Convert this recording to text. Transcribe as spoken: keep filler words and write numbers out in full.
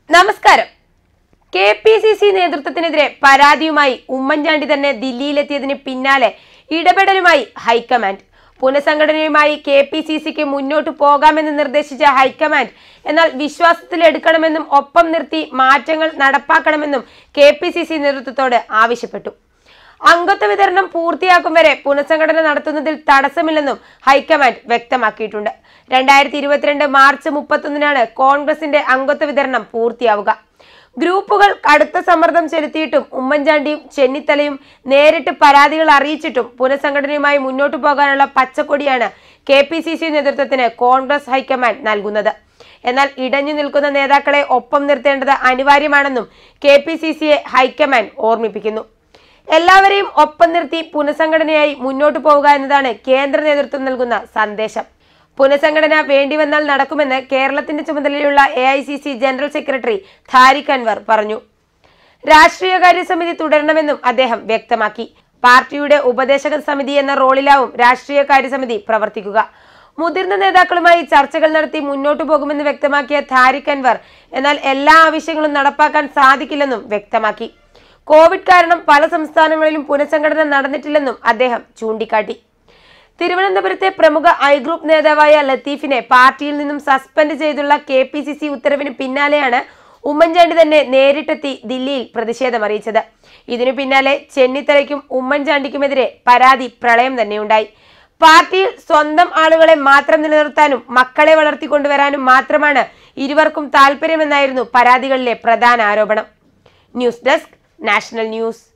നമസ്കാരം. K P C C നേതൃത്വത്തിനെതിരെ പരാതിയുമായി ഉമ്മൻചാണ്ടി തന്നെ ദില്ലിയിലെത്തിയതിന് പിന്നാലെ ഇടപെടലുമായി ഹൈക്കമാൻഡ്. പുനഃസംഘടനയുമായി കെ പി സി സിക്ക് മുന്നോട്ട് പോകാമെന്ന് നിർദ്ദേശിച്ച ഹൈക്കമാൻഡ് എന്നാൽ വിശ്വാസത്തിലെടുക്കണമെന്നും ഒപ്പം നിർത്തി മാറ്റങ്ങൾ നടപ്പാക്കണമെന്നും കെ പി സി സി നേതൃത്വത്തോട് ആവശ്യപ്പെട്ടു. അംഗത്വ വിതരണം പൂർത്തിയാക്കും വരെ പുനഃസംഘടന നടത്തുന്നതിൽ തടസ്സമില്ലെന്നും ഹൈക്കമാൻഡ് വ്യക്തമാക്കിയിട്ടുണ്ട്. രണ്ടായിരത്തി ഇരുപത്തിരണ്ട് മാർച്ച് മുപ്പത്തൊന്നിനാണ് കോൺഗ്രസിന്റെ അംഗത്വ വിതരണം പൂർത്തിയാവുക. ഗ്രൂപ്പുകൾ കടുത്ത സമ്മർദ്ദം ചെലുത്തിയിട്ടും ഉമ്മൻചാണ്ടിയും ചെന്നിത്തലയും നേരിട്ട് പരാതികൾ അറിയിച്ചിട്ടും പുനഃസംഘടനയുമായി മുന്നോട്ടു പോകാനുള്ള പച്ചക്കൊടിയാണ് കെ പി സി സി നേതൃത്വത്തിന് കോൺഗ്രസ് ഹൈക്കമാൻഡ് നൽകുന്നത്. എന്നാൽ ഇടഞ്ഞു നിൽക്കുന്ന നേതാക്കളെ ഒപ്പം നിർത്തേണ്ടത് അനിവാര്യമാണെന്നും കെ പി സി സിയെ ഹൈക്കമാൻഡ് ഓർമ്മിപ്പിക്കുന്നു. എല്ലാവരെയും ഒപ്പം നിർത്തി പുനഃസംഘടനയായി മുന്നോട്ടു പോവുക എന്നതാണ് കേന്ദ്ര നേതൃത്വം നൽകുന്ന സന്ദേശം. പുനഃസംഘടന വേണ്ടിവന്നാൽ നടക്കുമെന്ന് കേരളത്തിന്റെ ചുമതലയുള്ള A I C C general secretary Tariq Anwar പറഞ്ഞു. രാഷ്ട്രീയകാര്യ സമിതി തുടരണമെന്നും അദ്ദേഹം വ്യക്തമാക്കി. പാർട്ടിയുടെ ഉപദേശക സമിതി എന്ന റോളിലാവും രാഷ്ട്രീയകാര്യ സമിതി പ്രവർത്തിക്കുക. മുതിർന്ന നേതാക്കളുമായി ചർച്ചകൾ നടത്തി മുന്നോട്ടു പോകുമെന്ന് വ്യക്തമാക്കിയ താരിഖ് അൻവർ എന്നാൽ എല്ലാ ആവശ്യങ്ങളും നടപ്പാക്കാൻ സാധിക്കില്ലെന്നും വ്യക്തമാക്കി. കോവിഡ് കാരണം പല സംസ്ഥാനങ്ങളിലും പുനഃസംഘടന നടന്നിട്ടില്ലെന്നും അദ്ദേഹം ചൂണ്ടിക്കാട്ടി. തിരുവനന്തപുരത്തെ പ്രമുഖ ഐ ഗ്രൂപ്പ് നേതാവായ ലത്തീഫിനെ പാർട്ടിയിൽ നിന്നും സസ്പെൻഡ് ചെയ്തുള്ള കെ പി സി സി ഉത്തരവിന് പിന്നാലെയാണ് ഉമ്മൻചാണ്ടി തന്നെ നേരിട്ടെത്തി ദില്ലിയിൽ പ്രതിഷേധം അറിയിച്ചത്. ഇതിനു പിന്നാലെ ചെന്നിത്തലയ്ക്കും ഉമ്മൻചാണ്ടിക്കുമെതിരെ പരാതി പ്രളയം തന്നെയുണ്ടായി. പാർട്ടിയിൽ സ്വന്തം ആളുകളെ മാത്രം നിലനിർത്താനും മക്കളെ വളർത്തിക്കൊണ്ടുവരാനും മാത്രമാണ് ഇരുവർക്കും താല്പര്യമെന്നായിരുന്നു പരാതികളിലെ പ്രധാന ആരോപണം. News desk, national news.